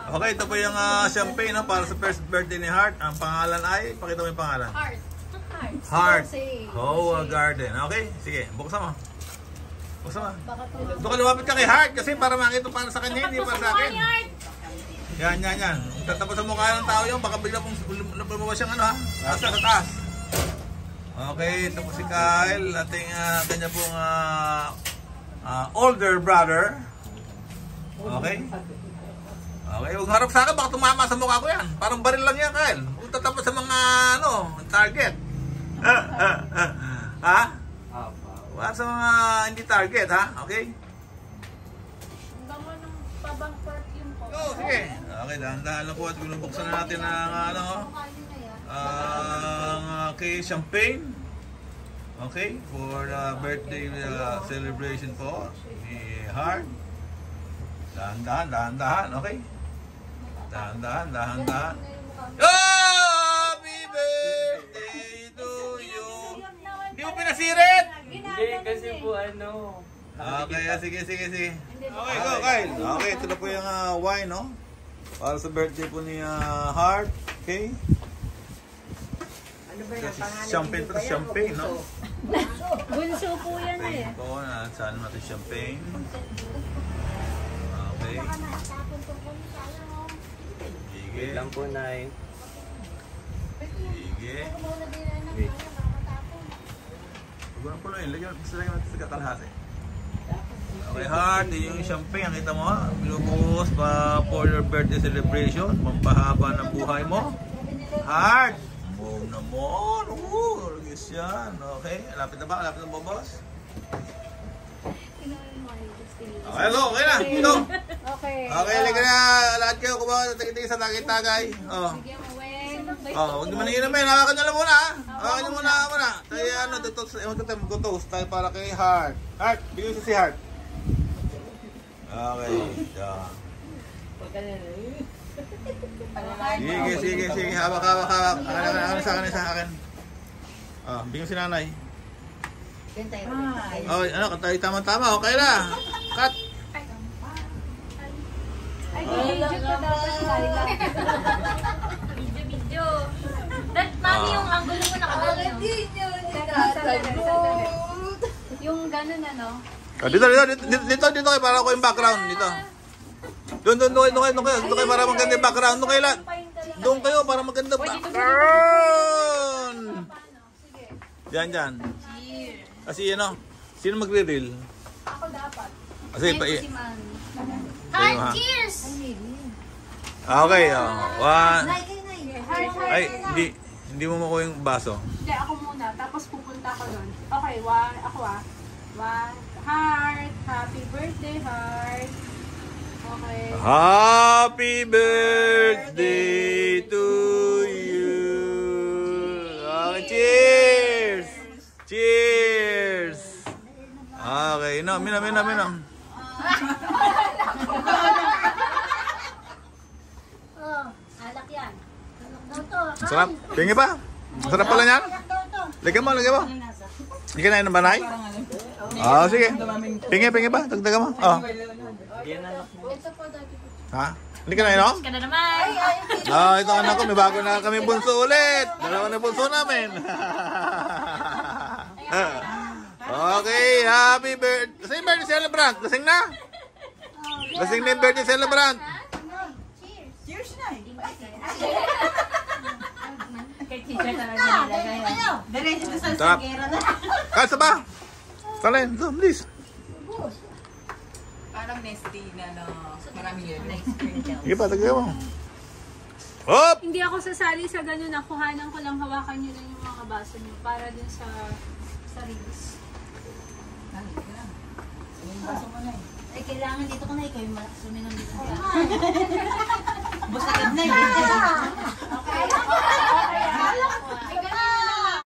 Okay, ito po yung champagne no, para sa first birthday ni Heart. Ang pangalan ay, pakita mo yung pangalan. Heart. Hoa Garden. Okay, sige, buksan mo. Buksan mo. Doon ka lumapit ka kay Heart kasi para makita para sa kanya, hindi para sa akin. Yan. Tatapos sa mukha ng tao yun, baka bigla pong lumabas siyang ano ha. Sa taas. Okay, ito po si Kyle, ating kanya pong older brother. Okay. Okay, huwag harap sa akin, baka tumama sa mukha ko yan. Parang baril lang yan, Kyle. Huwag tatapos sa mga target. Ha? Huwag sa mga hindi target, ha? Okay? Tama ng pabang perfume po. Oh, sige. Okay, dahan-dahan lang po at binubuksan na natin ang kay champagne. Okay, for the birthday celebration po ni Heart. Dahan-dahan, okay? Dahan-dahan. Happy birthday to you! Hindi mo pinasirit! Hindi, kasi po ano. Okay, sige. Okay, go, Kyle. Okay, ito na po yung wine, no? Para sa birthday po ni Heart. Okay? Ano ba yung pangalan? Champagne pa, champagne, no? Bunso po yan eh. Champagne po, saan natin champagne. Okay. Sige. Wait lang po, Nay. Sige. Huwag po na yun. Lagyan natin sa katalhas eh. Okay, Heart. Yung champagne, ang kita mo ha. Binubuhos pa for your birthday celebration. Pampahaba ng buhay mo. Heart. Move naman. Lagis yan. Okay. Lapit na ba? Lapit na ba, boss? Okay, hello. Okay na. Ito. Okay. Okay, halika na. Lahat kayo kumawa. Tingin-tingin sa tagay-tagay. Oh. Oh, huwag naman iinumin. Hawakan nyo lang muna ha. Hawakan nyo muna. Tayo mag-toast tayo para kay Heart. Heart, bigyan sa si Heart. Okay. Sige. Hawak. Akin sa akin. Ah, bigyan si nanay. Oh, ano, tayo tama-tama. Okay na. Cut. Ay, video ko dapat. Video. Mami, yung angulo mo nakagano. Yung ganun ano. Dito kayo para ako yung background dito. Doon kayo para maganda yung background. Doon kayo para maganda background. Diyan. Kasi sino magre-reel? Ako dapat. Kasi Cheers! Okay, one. Ay, hindi mo makuha yung baso. Hindi, ako muna. Tapos pupunta ako doon. Okay, ako One. Heart. Happy birthday, Heart. Okay. Happy birthday to you. Okay, cheers! Cheers! Okay, minom. Alak yan. Sarap. Pingi pa? Sarap pala yan? Lagyan mo. Hindi ka na inom ba, Nay? Sige. Pingi pa. Dagdagan mo. Ha? Hindi ka na inom? Ka na naman. Ito anak ko. May bago na kami bunso ulit. Dalawa na bunso namin. Okay. Happy birthday. Kasi yung birthday celebrant. Lasing na? Lasing na yung birthday celebrant. Cheers na eh. Kay teacher talaga nilagay. Diretso na sa Sarap. sagera na. Kasa ba? Talin. Zoom, please. Parang nesty na marami yun. Sige pa, tagay mo. Hop! Hindi ako sasali sa ganun. Nakuhanan ko lang, hawakan nyo lang yung mga baso nyo para din sa reels. Baso mo na eh. Ay, kailangan dito ko na ikaw yung malakas uminom dito. Busagad na eh. Okay.